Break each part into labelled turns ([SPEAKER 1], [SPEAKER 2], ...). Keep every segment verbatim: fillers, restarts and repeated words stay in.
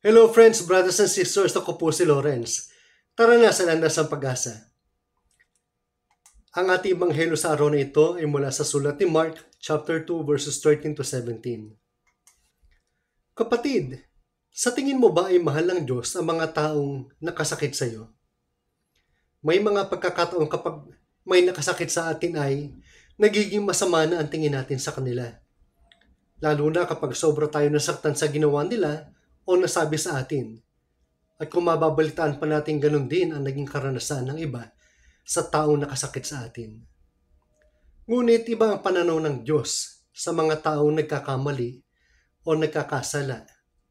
[SPEAKER 1] Hello friends, brothers and sisters, ako po si Lawrence. Tara na sa landas ng pag-asa. Ang ating ebanghelyo sa araw na ito ay mula sa sulat ni Mark, chapter two, verses thirteen to seventeen. Kapatid, sa tingin mo ba ay mahal ng Diyos ang mga taong nakasakit sa iyo? May mga pagkakataon kapag may nakasakit sa atin ay nagiging masama na ang tingin natin sa kanila. Lalo na kapag sobra tayo nasaktan sa ginawa nila o nasabi sa atin. At kung mababalitaan pa natin ganun din ang naging karanasan ng iba sa taong nakasakit sa atin. Ngunit iba ang pananaw ng Diyos sa mga taong nagkakamali o nagkakasala.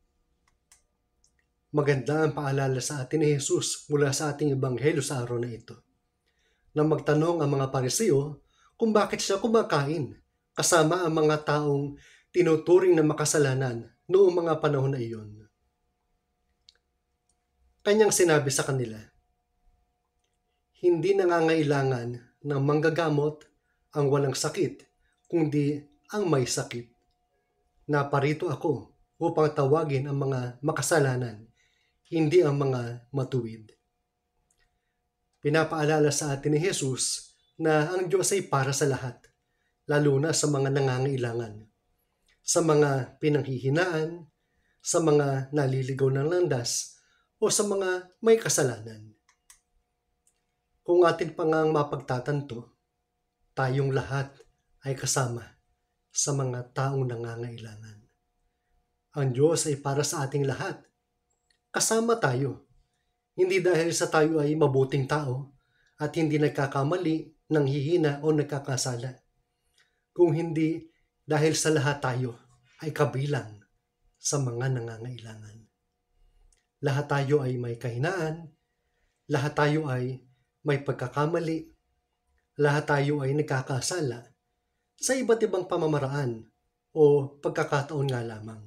[SPEAKER 1] Maganda ang paalala sa atin ni Jesus mula sa ating ebanghelyo sa araw na ito. Na magtanong ang mga Pariseo kung bakit siya kumakain kasama ang mga taong tinuturing na makasalanan noong mga panahon na iyon. Kanyang sinabi sa kanila, hindi nangangailangan ng manggagamot ang walang sakit, kundi ang may sakit. Naparito ako upang tawagin ang mga makasalanan, hindi ang mga matuwid. Pinapaalala sa atin ni Jesus na ang Diyos ay para sa lahat, lalo na sa mga nangangailangan, sa mga pinanghihinaan, sa mga naliligaw ng landas, o sa mga may kasalanan. Kung atin pa ngang mapagtatanto, tayong lahat ay kasama sa mga taong nangangailangan. Ang Diyos ay para sa ating lahat. Kasama tayo. Hindi dahil sa tayo ay mabuting tao at hindi nagkakamali, nanghihina o nagkakasala. Kung hindi dahil sa lahat tayo ay kabilang sa mga nangangailangan. Lahat tayo ay may kahinaan, lahat tayo ay may pagkakamali, lahat tayo ay nagkakasala sa iba't ibang pamamaraan o pagkakataon nga lamang.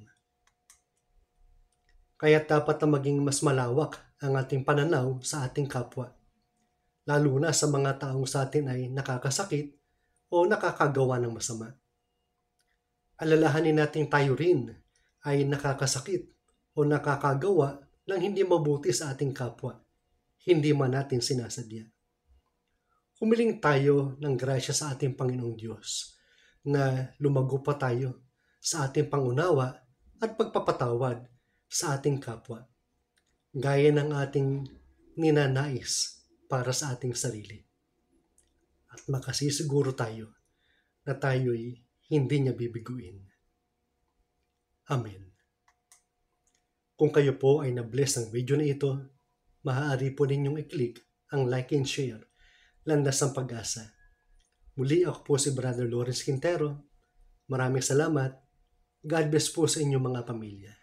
[SPEAKER 1] Kaya dapat na maging mas malawak ang ating pananaw sa ating kapwa, lalo na sa mga taong sa atin ay nakakasakit o nakakagawa ng masama. Alalahanin natin tayo rin ay nakakasakit o nakakagawa ng hindi mabuti sa ating kapwa, hindi man natin sinasadya. Humiling tayo ng grasya sa ating Panginoong Diyos na lumago pa tayo sa ating pangunawa at pagpapatawad sa ating kapwa, gaya ng ating ninanais para sa ating sarili. At makasisiguro tayo na tayo'y hindi niya bibiguin. Amen. Kung kayo po ay na-bless ng video na ito, maaari po ninyong i-click ang like and share, Landas ng Pag-asa. Muli ako po si Brother Lawrence Quintero. Maraming salamat. God bless po sa inyong mga pamilya.